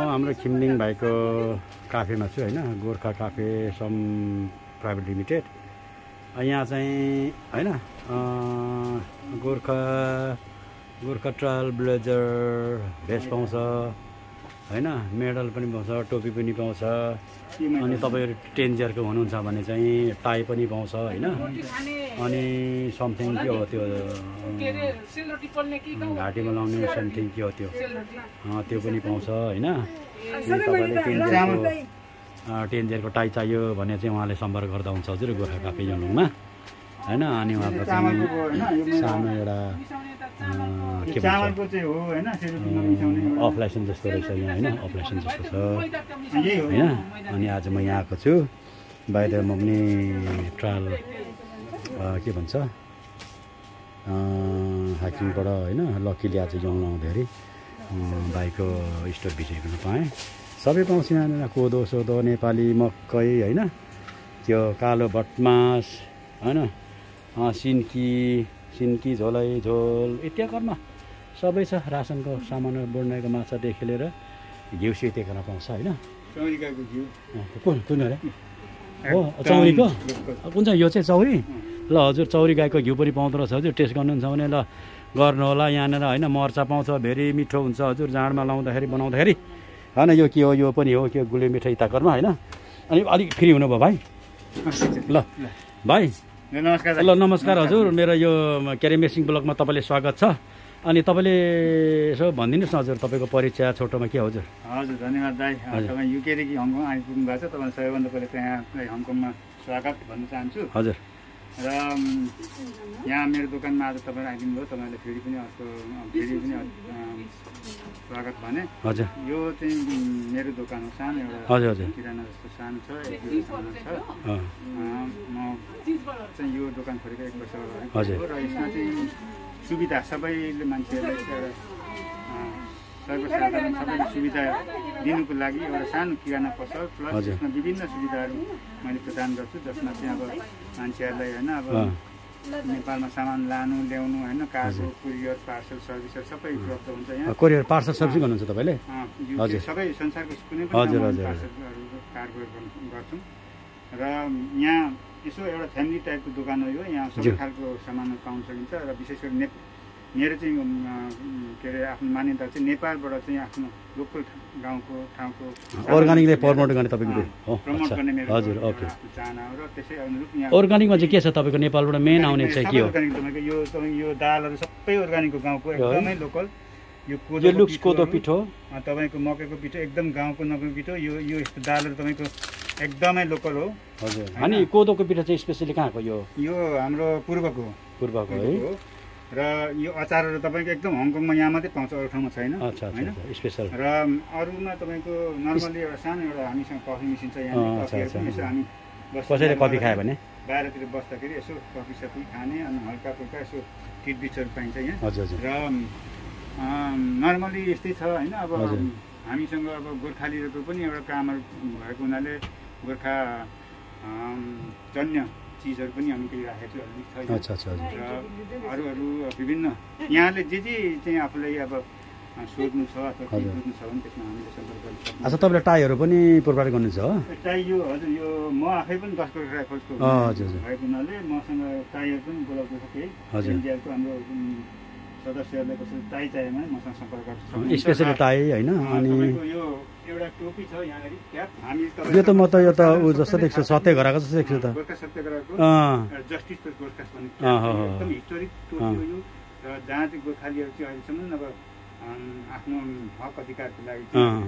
हाम्रो खिम्लिङ भाइको काफेमा छु होइन, गोर्खा काफे सम प्राइभेट लिमिटेड। यहाँ चाहिँ होइन गोर्खा ट्रायल ब्लेजर भेस्ट पाउँछ होइन, मेडल पनि पाउँछ, टोपी पनि पाउँछ। अनि तपाईँहरू 10 इयरको हुनुहुन्छ भने चाहिँ टाई पनि पाउँछ होइन। अनि समथिङ के हो त्यो घाँटीमा लाउने समथिङ के हो त्यो पनि पाउँछ होइन। तपाईँले 10 इयरको टाई चाहियो भने चाहिँ उहाँले सम्पर्क गर्दा हुन्छ हजुर, गोर्खा काफे योङमा होइन। अनि उहाँको चाहिँ सानो एउटा के भन्छ अफ लाइसेन्स जस्तो रहेछ यहाँ होइन, अफ लाइसेन्स जस्तो छ होइन। अनि आज म यहाँ आएको छु, बाहिर म पनि ट्रायल के भन्छ हाइकिङबाट होइन, लक्कीले आज योङ आउँदाखेरि भाइको स्टोर भिजिट गर्न पाएँ। सबै पाउँछ यहाँ, कोदो सोदो नेपाली मकै होइन, त्यो कालो भटमास होइन, सिन्की झोलै झोल इत्यादिमा सबै छ। रासनको सामानहरू बोर्नेको माछादेखि लिएर घिउ इत्यादिको पाउँछ होइन। कुन अरे हो चौरीको कुन चाहिँ यो चाहिँ चौरी? ल हजुर, चौरी गाईको घिउ पनि पाउँदो रहेछ हजुर, टेस्ट गर्नुहुन्छ भने ल गर्नु होला यहाँनिर होइन। मर्चा पाउँछ, भेरी मिठो हुन्छ हजुर, जाँडमा लाउँदाखेरि बनाउँदाखेरि होइन। यो के हो? यो पनि हो के गुलियो मिठाई ताकरमा होइन। अनि अलिक फ्री हुनुभयो भाइ? ल भाइ नमस्कार। ल नमस्कार हजुर, मेरो यो के अरे मेसिङ ब्लगमा तपाईँले स्वागत छ। अनि तपाईँले यसो भनिदिनुहोस् न हजुर, तपाईँको परिचय छोटोमा के हजुर? हजुर धन्यवाद दाइ, तपाईँ युकेदेखि हङकङ आइपुग्नु भएको छ। तपाईँलाई सबैभन्दा पहिला त्यहाँ हङकङमा स्वागत भन्न चाहन्छु हजुर। र यहाँ मेरो दोकानमा आज तपाईँ आइदिनु भयो, तपाईँले फेरि पनि स्वागत भने। हजुर यो चाहिँ मेरो दोकान हो, सानो एउटा हजुर हजुर किराना जस्तो सानो छ, एक दुई सानो छ। म चाहिँ यो दोकान खोलेको 1 वर्ष भयो र यसमा चाहिँ सुविधा सबैले मान्छेहरूलाई एउटा सर्वसाधारण सबैले सुविधा दिनुको लागि एउटा सानो किराना पसल प्लस यसमा विभिन्न सुविधाहरू मैले प्रदान गर्छु, जसमा चाहिँ अब मान्छेहरूलाई होइन अब नेपालमा सामान लानु ल्याउनु होइन, कार्गो कुरियर पार्सल सर्भिसहरू सबै उपलब्ध हुन्छ यहाँ। कोरियर पार्सल सर्भिस गर्नुहुन्छ तपाईँले? हजुर, सबै संसारको कुनै पनि पार्सलहरू कार्गो गर्छौँ। र यहाँ यसो एउटा फ्यामिली टाइपको दोकान हो यो, यहाँ सबै खालको सामानहरू पाउन सकिन्छ। र विशेष गरी मेरो चाहिँ के अरे आफ्नो मान्यता चाहिँ नेपालबाट चाहिँ आफ्नो लोकल गाउँको ठाउँको अर्ग्यानिकले प्रमोट गर्ने तपाईँको प्रमोट गर्ने मेरो हजुर ओके चाहना हो। र त्यसै अनुरूप यहाँ अर्ग्यानिकमा चाहिँ के छ तपाईँको नेपालबाट मेन आउने चाहिँ के हो? तपाईँको यो दालहरू सबै अर्ग्यानिकको गाउँको एकदमै लोकल। यो कोदो पिठो, तपाईँको मकैको पिठो एकदम गाउँको मकैको पिठो, यो यस्तो दालहरू तपाईँको एकदमै लोकल हो हजुर। अनि कोदोको पिठो चाहिँ स्पेसली कहाँको? यो हाम्रो पूर्वको है। र यो अचारहरू तपाईँको एकदम हङकङमा यहाँ मात्रै पाउँछ, अरू ठाउँमा छैन होइन स्पेसल। र अरूमा तपाईँको नर्मली एउटा सानो एउटा हामीसँग कफी मेसिन छ यहाँ, यसो हामी कसैले कफी खायो भने बाहिरतिर बस्दाखेरि यसो कफी सफी खाने अनि हल्का फुल्का यसो टिटबिट्सहरू पाइन्छ यहाँ। र नर्मली यस्तै छ होइन। अब हामीसँग अब गोर्खालीहरूको पनि एउटा कामहरू भएको हुनाले गोर्खा जन्य चिजहरू पनि हामी केही राखेको छु र अरू विभिन्न यहाँले जे चाहिँ आफूलाई अब सोध्नु छ अथवा बुझ्नु छ भने त्यसमा हामीले सम्पर्क गर्न सक्छौँ। अच्छा, तपाईँले टाईहरू पनि प्रोभाइड गर्नुहुन्छ हो? टाई यो हजुर, यो म आफै पनि 10 करोड राइफल्सको भएको हुनाले मसँग टाईहरू पनि उपलब्ध छ। केही इन्डियाको हाम्रो सदस्यहरूलाई कसरी टाई चाहियो भने मसँग सम्पर्क गर्न सक्नुहुन्छ। स्पेसली टाई होइन। अनि यो एउटा टोपी छ यहाँनिर क्याप, हामी यो त म त यो त उ जस्तो देख्छु, सत्यग्रहको जस्तो देख्छु त। गोर्खा सत्यग्रहको जस्टिस फर गोर्खा भन्ने एकदम हिस्टोरिक टोपी हो यो। र जहाँ चाहिँ गोर्खालीहरू चाहिँ अहिलेसम्म अब आफ्नो हक अधिकारको लागि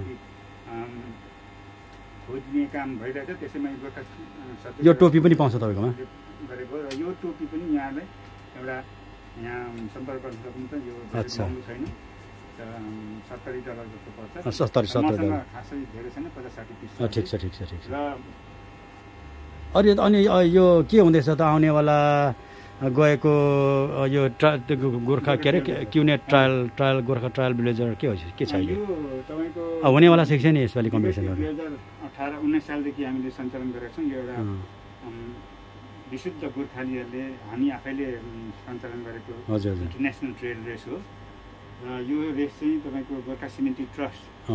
खोज्ने काम भइरहेछ, त्यसैमा गोर्खा यो टोपी पनि पाउँछ तपाईँकोमा गरेको। र यो टोपी पनि यहाँलाई एउटा यहाँ सम्पर्क गर्न सक्नुहुन्छ। यो महँगो छैन, $70 जस्तो पर्छ। 70 खासै धेरै छैन, 50-60 पिस। ठिक छ ठिक छ ठिक छ। अनि यो के हुँदैछ त आउनेवाला गएको यो गोर्खा के अरे क्युनेट ट्रायल गोर्खा ट्रायल ब्लेजर के हो के छ यो तपाईँको हुनेवाला छ नि यसपालि कम्पिटिसनहरू? 2018-19 सालदेखि हामीले सञ्चालन गरेका छौँ। यो एउटा विशुद्ध गोर्खालीहरूले हामी आफैले सञ्चालन गरेको इन्टरनेसनल ट्रेल रेस हो। र यो रेस चाहिँ तपाईँको गोर्खा सिमेन्टी ट्रस्ट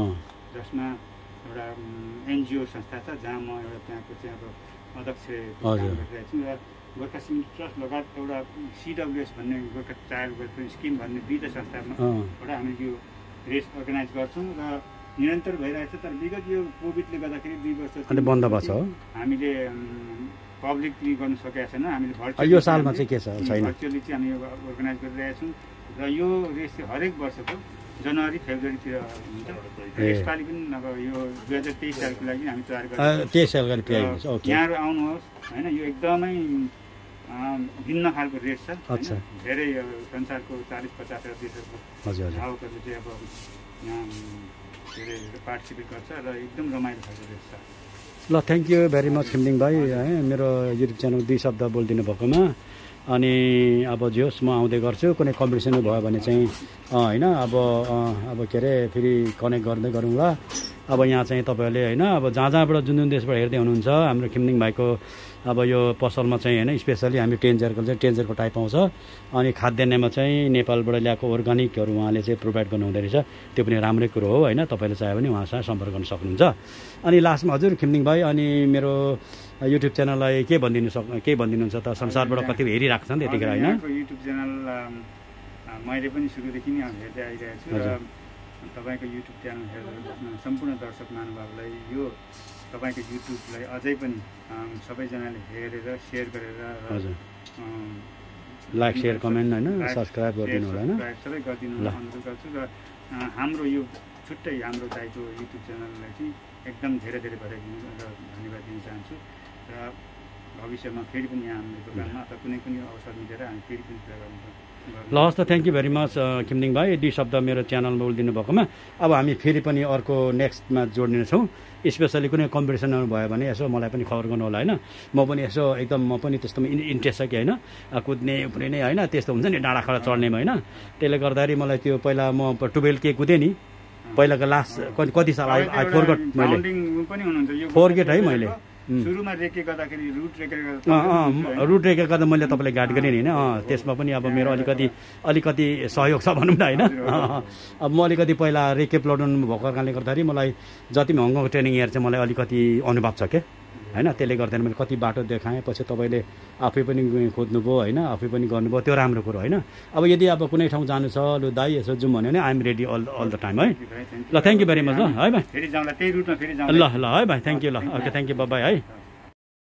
जसमा एउटा एनजिओ संस्था छ जहाँ म एउटा त्यहाँको चाहिँ अब अध्यक्ष गरिरहेको छु र गोर्खा सिमेन्ट ट्रस्ट लगायत एउटा CWS भन्ने गोर्खा चाइल्ड वेलफेयर स्किम भन्ने दुईवटा संस्थाबाट हामीले यो रेस अर्गनाइज गर्छौँ र निरन्तर भइरहेको छ। तर विगत यो कोभिडले गर्दाखेरि 2 वर्ष बन्द भएको छ हामीले पब्लिकली गर्न सकेका छैन। हामीले यो सालमा चाहिँ के छ छैन भर्चुअली चाहिँ हामी अर्गनाइज गरिरहेका छौँ र यो रेस चाहिँ हरेक वर्षको जनवरी फेब्रुअरीतिर हुन्छ। यसपालि पनि अब यो 2023 सालको लागि हामी तयार गरिरहेका 23 सालको लागि यहाँहरू आउनुहोस् होइन। यो एकदमै भिन्न खालको रेस छ। अच्छा धेरै संसारको 40-50 देशहरूको धावकहरूले चाहिँ अब यहाँ धेरै पार्टिसिपेट गर्छ र एकदम रमाइलो खालको रेस छ। ल thank you very much Khimding भाइ है मेरो युट्युब च्यानल 2 शब्द बोलिदिनु भएकोमा। अनि अब जे होस् म आउँदै गर्छु कुनै कम्पिटिसन भयो भने चाहिँ होइन अब के अरे फेरि कनेक्ट गर्दै गरौँला। अब यहाँ चाहिँ तपाईँहरूले होइन अब जहाँ जहाँबाट जुन देशबाट हेर्दै हुनुहुन्छ हाम्रो खिमदिङ भाइको अब यो पसलमा चाहिँ होइन स्पेसली हामी टेन्जरको चाहिँ टेन्जरको टाइप आउँछ। अनि खाद्यान्नमा चाहिँ नेपालबाट ल्याएको अर्ग्यानिकहरू उहाँले चाहिँ प्रोभाइड गर्नुहुँदो रहेछ। त्यो पनि राम्रै कुरो हो होइन। तपाईँले चाह्यो भने उहाँसँग सम्पर्क गर्न सक्नुहुन्छ। अनि लास्टमा हजुर खिमदिङ भाइ अनि मेरो युट्युब च्यानललाई के भनिदिनुहुन्छ त संसारबाट कति हेरिरहेको छ नि त्यतिखेर होइन। युट्युब च्यानल मैले पनि सुरुदेखि नै हेर्दै आइरहेको छु र तपाईँको युट्युब च्यानल हेरेर सम्पूर्ण दर्शक महानुभावलाई यो तपाईँको युट्युबलाई अझै पनि सबैजनाले हेरेर सेयर गरेर लाइक सेयर कमेन्ट होइन सब्सक्राइब गरिदिनु होला होइन सबै गरिदिनु अनुरोध गर्छु। र हाम्रो यो छुट्टै हाम्रो दाइको युट्युब च्यानललाई चाहिँ एकदम धेरै धेरै बधाई दिनु र धन्यवाद दिन चाहन्छु। र भविष्यमा फेरि पनि यहाँ हाम्रो दोकानमा अथवा कुनै पनि अवसर मिलेर हामी फेरि पनि कुरा गर्छौँ। ल हस् त thank you very much Khimding भाइ 2 शब्द मेरो च्यानलमा बोलिदिनु भएकोमा। अब हामी फेरि पनि अर्को नेक्स्टमा जोडिनेछौँ। स्पेसली कुनै कम्पिटिसनहरू भयो भने यसो मलाई पनि खबर गर्नु होला होइन। म पनि यसो एकदम म पनि त्यस्तोमा इन्ट्रेस्ट छ कि होइन कुद्ने उफ्रिने होइन त्यस्तो हुन्छ नि डाँडा खडा चढ्नेमा होइन। त्यसले गर्दाखेरि मलाई त्यो पहिला म 12 के कुदेँ नि पहिलाको लास्ट कति साल आई फोरगेट मैले फोरगेट है मैले सुरुमा रेके गर्दाखेरि रुट रेके गर्दा मैले तपाईँलाई गाइड गरेँ नि होइन। त्यसमा पनि अब मेरो अलिकति सहयोग छ भनौँ न होइन। अब म अलिकति पहिला रेके प्लटुन भएको कारणले गर्दाखेरि मलाई जति पनि हङकङ ट्रेनिङ हेर्छ मलाई अलिकति अनुभव छ के होइन। त्यसले गर्दा मैले कति बाटो देखाएँ पछि तपाईँले आफै पनि खोज्नुभयो होइन आफै पनि गर्नुभयो त्यो राम्रो कुरो होइन। अब यदि अब कुनै ठाउँ जानु छ लु दाइ यसो जाउँ भन्यो भने I'm ready all the time है। ल थ्याङ्क यू भेरी मच ल है भाइ फेरि जाउँला त्यही रुटमा फेरि जाउँला ल है भाइ थ्याङ्क यू ल ओके थ्याङ्क यू बाई है।